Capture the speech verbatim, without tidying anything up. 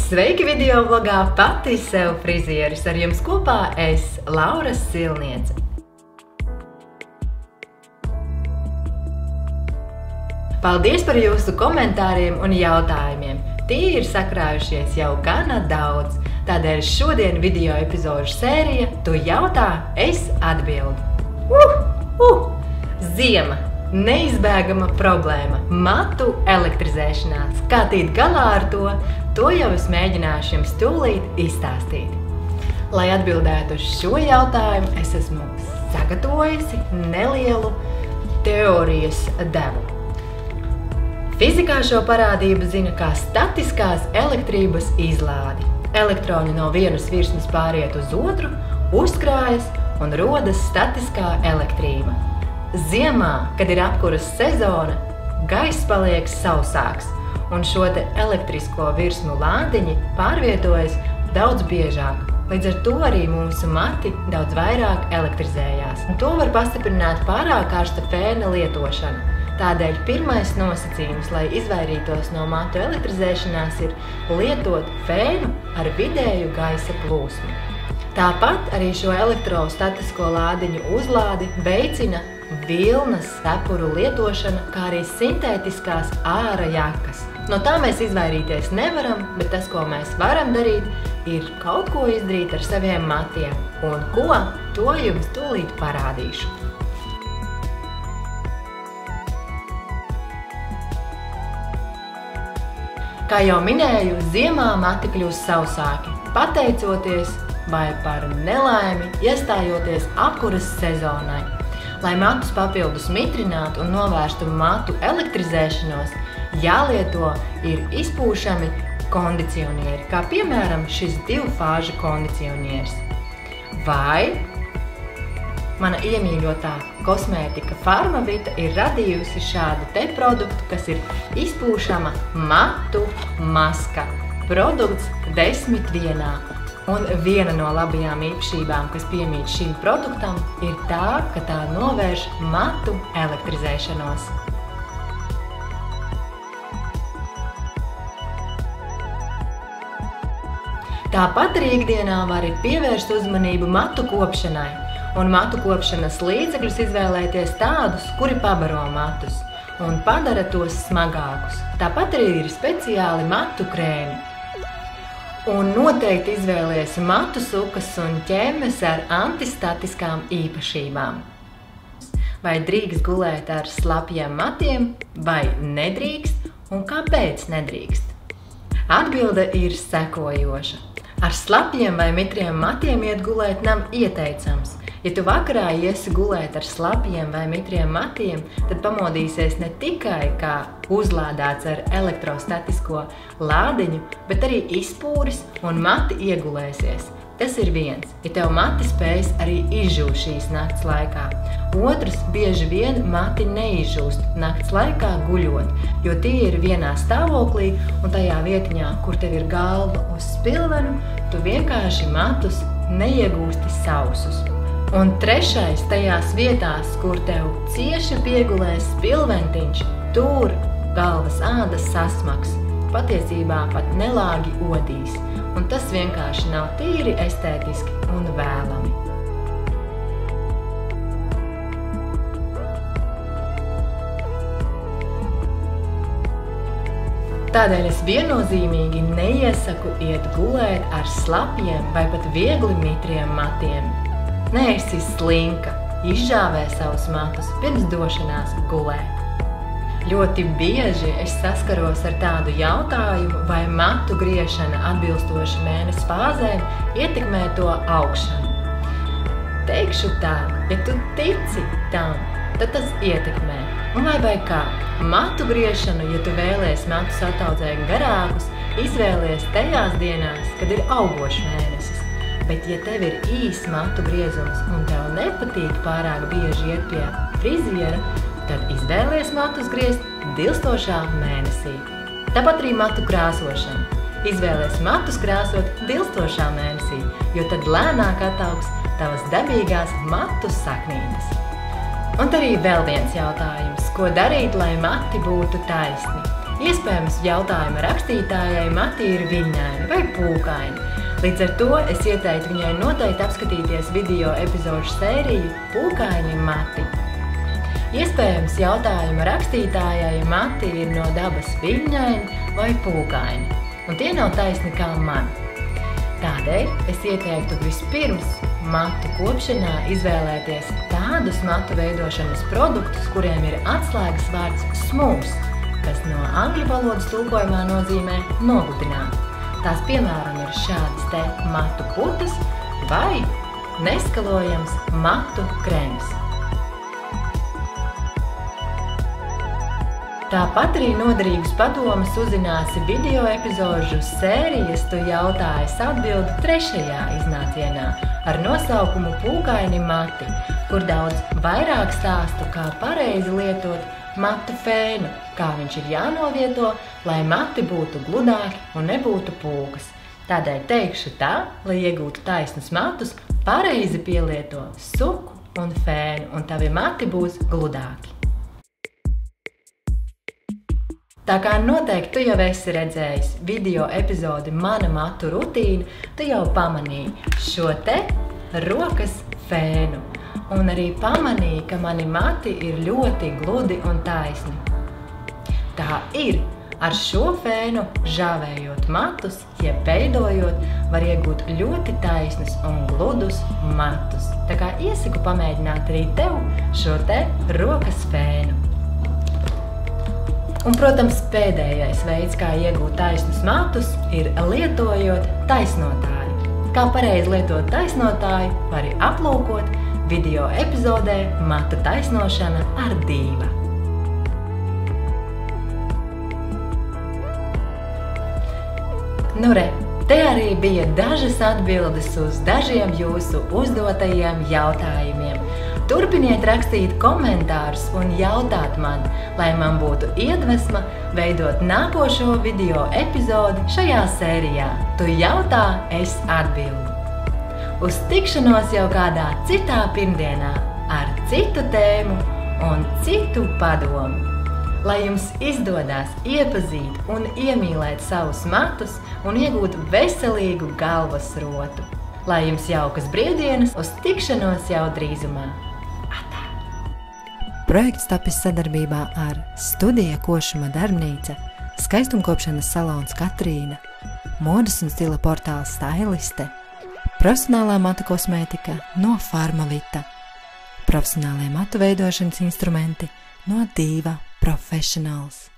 Sveiki video vlogā Pati sev frizieris. Ar jums kopā es, Laura Silniece. Paldies par jūsu komentāriem un jautājumiem. Tie ir sakrājušies jau gana daudz. Tādēļ šodien video epizožu sērija Tu jautā, es atbildu. Uh, uh, ziema. Neizbēgama problēma – matu elektrizēšanās. Kā tikt galā ar to, to jau es mēģināšu jums tūlīt izstāstīt. Lai atbildētu uz šo jautājumu, es esmu sagatavojusi nelielu teorijas devu. Fizikā šo parādību zina kā statiskās elektrības izlādi. Elektroni no vienas virsmas pāriet uz otru, uzkrājas un rodas statiskā elektrība. Ziemā, kad ir apkuras sezona, gaiss paliek sausāks, un šo te elektrisko virsmu lādiņi pārvietojas daudz biežāk. Līdz ar to arī mūsu mati daudz vairāk elektrizējās. Un to var pastiprināt pārāk karsta fēna lietošana. Tādēļ pirmais nosacījums, lai izvairītos no matu elektrizēšanās, ir lietot fēnu ar vidēju gaisa plūsmu. Tāpat arī šo elektrostatisko lādiņu uzlādi veicina vilnas cepuru lietošana, kā arī sintētiskās āra jakas. No tā mēs izvairīties nevaram, bet tas, ko mēs varam darīt, ir kaut ko izdarīt ar saviem matiem. Un ko? To jums tūlīt parādīšu. Kā jau minēju, ziemā mati kļūst sausāki, pateicoties vai par nelaimi iestājoties apkuras sezonai. Lai matus papildus mitrinātu un novērstu matu elektrizēšanos, jālieto ir izpūšami kondicionieri, kā piemēram šis divu fāžu kondicionieris. Vai mana iemīļotā kosmētika Farmavita ir radījusi šādu te produktu, kas ir izpūšama matu maska. Produkts desmit vienā. Un viena no labajām īpašībām, kas piemīt šim produktam, ir tā, ka tā novērš matu elektrizēšanos. Tāpat arī ikdienā var pievērst uzmanību matu kopšanai, un matu kopšanas līdzekļus izvēlēties tādus, kuri pabaro matus un padara tos smagākus. Tāpat arī ir speciāli matu krēmi. Un noteikti izvēlies matu sukas un ķemmes ar antistatiskām īpašībām. Vai drīkst gulēt ar slapjiem matiem, vai nedrīkst, un kāpēc nedrīkst? Atbilde ir sekojoša. Ar slapjiem vai mitriem matiem iet gulēt nav ieteicams. Ja tu vakarā iesi gulēt ar slapjiem vai mitriem matiem, tad pamodīsies ne tikai kā uzlādēts ar elektrostatisko lādiņu, bet arī izpūris un mati iegulēsies. Tas ir viens, ja tev mati spējas arī izžūst šīs nakts laikā. Otrs, bieži vien mati neizžūst nakts laikā guļot, jo tie ir vienā stāvoklī un tajā vietiņā, kur tev ir galva uz spilvenu, tu vienkārši matus neiegūsti sausus. Un trešais, tajās vietās, kur tev cieši piegulēs spilventiņš, tur galvas ādas sasmags, patiesībā pat nelāgi odīs, un tas vienkārši nav tīri estētiski un vēlami. Tādēļ es viennozīmīgi neiesaku iet gulēt ar slapjiem vai pat viegli mitriem matiem. Neesi slinka, izžāvē savus matus pirms došanās gulēt. Ļoti bieži es saskaros ar tādu jautājumu, vai matu griešana atbilstoši mēnesi fāzēm ietekmē to augšanu. Teikšu tā, ja tu tici tam, tad tas ietekmē. Un vai vai kā? Matu griešanu, ja tu vēlies matus ataudzēt garākus, izvēlies tajās dienās, kad ir augošs mēnesis. Bet, ja tev ir īs matu griezums un tev nepatīk pārāk bieži iet pie friziera, tad izvēlies matus griezt dilstošā mēnesī. Tāpat arī matu krāsošana. Izvēlies matus krāsot dilstošā mēnesī, jo tad lēnāk ataugs tavas dabīgās matu saknītes. Un arī vēl viens jautājums, ko darīt, lai mati būtu taisni. Iespējams, jautājuma rakstītājai mati ir viļņaini vai pūkaini. Līdz ar to es ieteiktu viņai noteikti apskatīties video epizodu sēriju Pūkaini mati. Iespējams, jautājuma rakstītājai mati ir no dabas viļņaini vai pūkaini, un tie nav taisni kā man. Tādēļ es ieteiktu vispirms matu kopšanā izvēlēties tādus matu veidošanas produktus, kuriem ir atslēgas vārds smooth, kas no angļu valodas tulkojumā nozīmē nogludināt. Tās piemēram ir šādas te matu putas vai neskalojams matu krēms. Tāpat arī noderīgus padomus uzzināsi video epizožu sērijas Tu jautāji, es atbildu trešajā iznācienā ar nosaukumu Pūkaini mati, kur daudz vairāk stāstu, kā pareizi lietot matu fēnu, kā viņš ir jānovieto, lai mati būtu gludāki un nebūtu pūkas. Tādēļ teikšu tā, lai iegūtu taisnus matus, pareizi pielieto suku un fēnu, un tavi mati būs gludāki. Tā kā noteikti tu jau esi redzējis video epizodi Mana matu rutīna, tu jau pamanīji šo te rokas fēnu. Un arī pamanīji, ka mani mati ir ļoti gludi un taisni. Tā ir, ar šo fēnu žāvējot matus, jeb veidojot, var iegūt ļoti taisnus un gludus matus. Tā kā iesaku pamēģināt arī tev šo te rokas fēnu. Un, protams, pēdējais veids, kā iegūt taisnus matus, ir lietojot taisnotāju. Kā pareizi lietot taisnotāju, vari aplūkot video epizodē Matu taisnošana ar Dīva. Nu re, te arī bija dažas atbildes uz dažiem jūsu uzdotajiem jautājumiem. Turpiniet rakstīt komentārus un jautāt man, lai man būtu iedvesma veidot nākošo video epizodi šajā sērijā Tu jautā, es atbildu. Uz tikšanos jau kādā citā pirmdienā ar citu tēmu un citu padomu. Lai jums izdodas iepazīt un iemīlēt savus matus un iegūt veselīgu galvas rotu. Lai jums jaukas brīvdienas, uz tikšanos jau drīzumā. Projekts tapis sadarbībā ar Studija Košuma darbnīca, skaistumkopšanas salons Katrīna, modes un stila portāls Styliste, profesionālā matu kosmētika no Farmavita, profesionālie matu veidošanas instrumenti no Dīva Professionals.